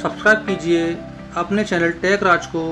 Subscribe कीजिए अपने channel take राज को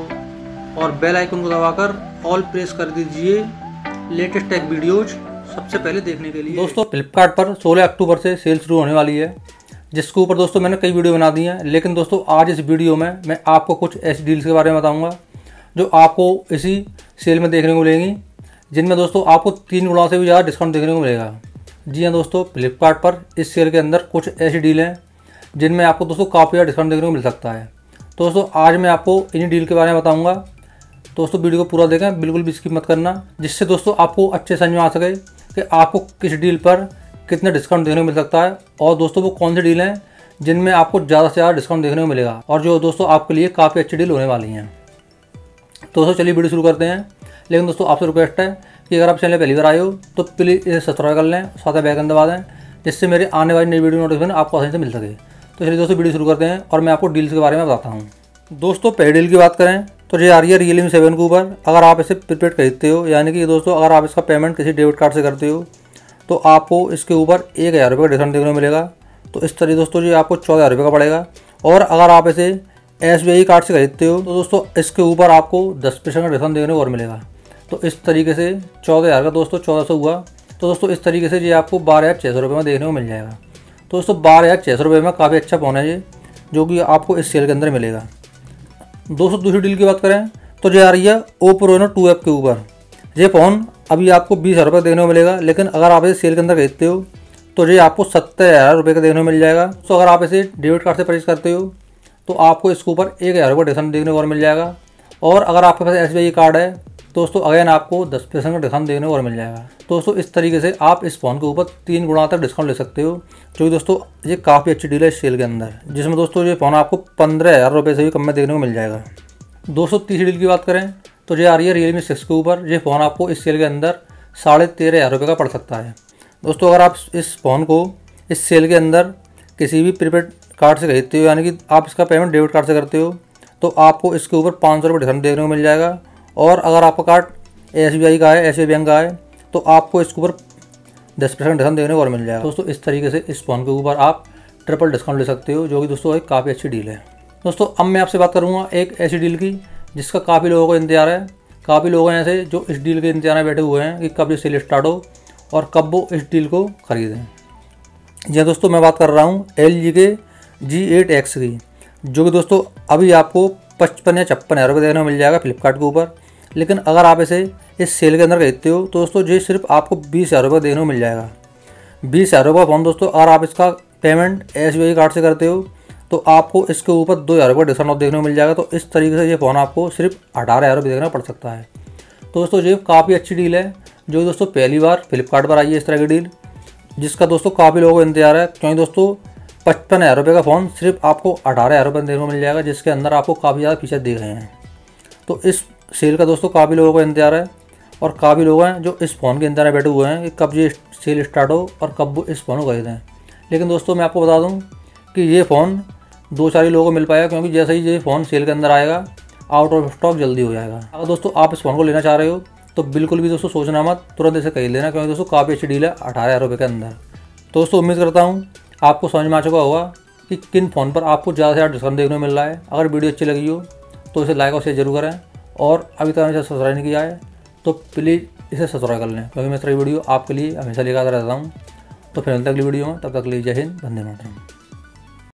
और बेल आइकन को दबाकर ऑल प्रेस कर दीजिए लेटेस्ट टेक वीडियोज सबसे पहले देखने के लिए। दोस्तों फ्लिपकार्ट पर 16 अक्टूबर से सेल शुरू होने वाली है, जिसके ऊपर दोस्तों मैंने कई वीडियो बना दी हैं। लेकिन दोस्तों आज इस वीडियो में मैं आपको कुछ ऐसी डील्स के बारे में बताऊंगा जो आपको इसी सेल में देखने को मिलेंगी, जिनमें दोस्तों आपको 3 गुना से भी ज़्यादा डिस्काउंट देखने को मिलेगा। जी हाँ दोस्तों, फ्लिपकार्ट पर इस सेल के अंदर कुछ ऐसी डील हैं जिनमें आपको दोस्तों काफ़ी ज़्यादा डिस्काउंट देखने को मिल सकता है। तो दोस्तों आज मैं आपको इन्हीं डील के बारे में बताऊंगा। दोस्तों वीडियो को पूरा देखें, बिल्कुल भी स्किप मत करना, जिससे दोस्तों आपको अच्छे समझ में आ सके कि आपको किस डील पर कितना डिस्काउंट देखने को मिल सकता है और दोस्तों वो कौन सी डील हैं जिनमें आपको ज़्यादा से ज़्यादा डिस्काउंट देखने को मिलेगा और जो दोस्तों आपके लिए काफ़ी अच्छी डील होने वाली हैं। दोस्तों चलिए वीडियो शुरू करते हैं। लेकिन दोस्तों आपसे रिक्वेस्ट है कि अगर आप चैनल पहली बार आए हो तो प्लीज़ इसे सब्सक्राइब कर लें, साथ में बेल आइकन दबा दें, जिससे मेरे आने वाली नई वीडियो नोटिफिकेशन आपको आसानी से मिल सके। तो चलिए दोस्तों वीडियो शुरू करते हैं और मैं आपको डील्स के बारे में बताता हूँ। दोस्तों पहली डील की बात करें तो ये आ रही है Realme 7 के ऊपर। अगर आप इसे प्रीपेड खरीदते हो, यानी कि दोस्तों अगर आप इसका पेमेंट किसी डेबिट कार्ड से करते हो तो आपको इसके ऊपर 1000 रुपये का डिस्काउंट देखने को मिलेगा। तो इस तरह दोस्तों ये आपको 14,000 रुपये का पड़ेगा। और अगर आप इसे SBI कार्ड से खरीदते हो तो दोस्तों इसके ऊपर आपको 10% का डिस्काउंट देखने को और मिलेगा। तो इस तरीके से 14,000 का दोस्तों 1400 हुआ। तो दोस्तों इस तरीके से ये आपको 12,600 रुपये में देखने को मिल जाएगा। तो दोस्तों 12,600 रुपये में काफ़ी अच्छा फ़ोन है ये, जो कि आपको इस सेल के अंदर मिलेगा। दोस्तों दूसरी डील की बात करें तो ये आ रही है Oppo Reno 2F के ऊपर। ये फ़ोन अभी आपको 20,000 रुपये देखने को मिलेगा, लेकिन अगर आप इसे सेल के अंदर खरीदते हो तो ये आपको 70,000 रुपये का देखने को मिल जाएगा। तो अगर आप इसे डेबिट कार्ड से परचेज करते हो तो आपको इसके ऊपर 1,000 रुपये डिस्काउंट देखने को और मिल जाएगा। और अगर आपके पास SBI कार्ड है दोस्तों अगेन आपको 10% का डिस्काउंट देखने को और मिल जाएगा। दोस्तों इस तरीके से आप इस फ़ोन के ऊपर 3 गुना तक डिस्काउंट ले सकते हो, जो कि दोस्तों ये काफ़ी अच्छी डील है इस सेल के अंदर, जिसमें दोस्तों ये फ़ोन आपको 15,000 रुपये से भी कम में देखने को मिल जाएगा। दोस्तों तीसरी डील की बात करें तो ये आ रही है Realme 6 के ऊपर। ये फ़ोन आपको इस सेल के अंदर 13,500 रुपये का पड़ सकता है। दोस्तों अगर आप इस फ़ोन को इस सेल के अंदर किसी भी प्रीपेड कार्ड से खरीदते हो, यानी कि आप इसका पेमेंट डेबिट कार्ड से करते हो, तो आपको इसके ऊपर 500 रुपये डिस्काउंट देखने को मिल जाएगा। और अगर आपका कार्ड SBI का है, SBI बैंक का है, तो आपको इसके ऊपर 10% डिस्काउंट देखने को और मिल जाएगा। दोस्तों इस तरीके से इस फ़ोन के ऊपर आप ट्रिपल डिस्काउंट ले सकते हो, जो कि दोस्तों एक काफ़ी अच्छी डील है। दोस्तों अब मैं आपसे बात करूँगा एक ऐसी डील की जिसका काफ़ी लोगों को इंतजार है। काफ़ी लोग हैं ऐसे जो इस डील के इंतजार में बैठे हुए हैं कि कब ये सेल स्टार्ट हो और कब वो इस डील को ख़रीदें। जी दोस्तों मैं बात कर रहा हूँ LG के G8X की, जो कि दोस्तों अभी आपको 55 या 56,000 रुपये देखने को मिल जाएगा फ्लिपकार्ट के ऊपर। लेकिन अगर आप इसे इस सेल के अंदर खरीदते हो तो दोस्तों ये सिर्फ आपको 20,000 रुपये देखने को मिल जाएगा। 20,000 रुपये फ़ोन दोस्तों अगर आप इसका पेमेंट SBI कार्ड से करते हो तो आपको इसके ऊपर 2,000 रुपये डिस्काउंट देखने को मिल जाएगा। तो इस तरीके से ये फ़ोन आपको सिर्फ 18,000 रुपये देखना पड़ सकता है। तो दोस्तों ये काफ़ी अच्छी डील है, जो दोस्तों पहली बार फ्लिपकार्ट पर आई है इस तरह की डील, जिसका दोस्तों काफ़ी लोगों को इंतजार है। क्योंकि दोस्तों 55,000 रुपये का फ़ोन सिर्फ आपको 18,000 रुपये देखने को मिल जाएगा, जिसके अंदर आपको काफ़ी ज़्यादा फीचर दिए गए हैं। तो इस सेल का दोस्तों काफ़ी लोगों को इंतजार है और काफ़ी लोग हैं जो इस फ़ोन के इंतजार में बैठे हुए हैं कि कब ये सेल स्टार्ट हो और कब वो इस फ़ोन को खरीदें। लेकिन दोस्तों मैं आपको बता दूं कि ये फ़ोन 2-4 ही लोगों को मिल पाएगा, क्योंकि जैसे ही ये फ़ोन सेल के अंदर आएगा आउट ऑफ स्टॉक जल्दी हो जाएगा। अगर दोस्तों आप इस फ़ोन को लेना चाह रहे हो तो बिल्कुल भी दोस्तों सोचना मत, तुरंत इसे खरीद लेना, क्योंकि दोस्तों काफ़ी अच्छी डील है 18,000 रुपये के अंदर। तो दोस्तों उम्मीद करता हूँ आपको समझ में आ चुका होगा कि किन फ़ोन पर आपको ज़्यादा से ज़्यादा डिस्काउंट देखने को मिल रहा है। अगर वीडियो अच्छी लगी हो तो इसे लाइक और शेयर जरूर करें, और अभी तक इसे सब्सक्राइब नहीं किया है तो प्लीज़ इसे सब्सक्राइब कर लें, क्योंकि मैं इस तरह की वीडियो आपके लिए हमेशा लेकर आता रहता हूँ। तो फिर मिलते हैं अगली वीडियो में, तब तक के लिए जय हिंद, वंदे मातरम।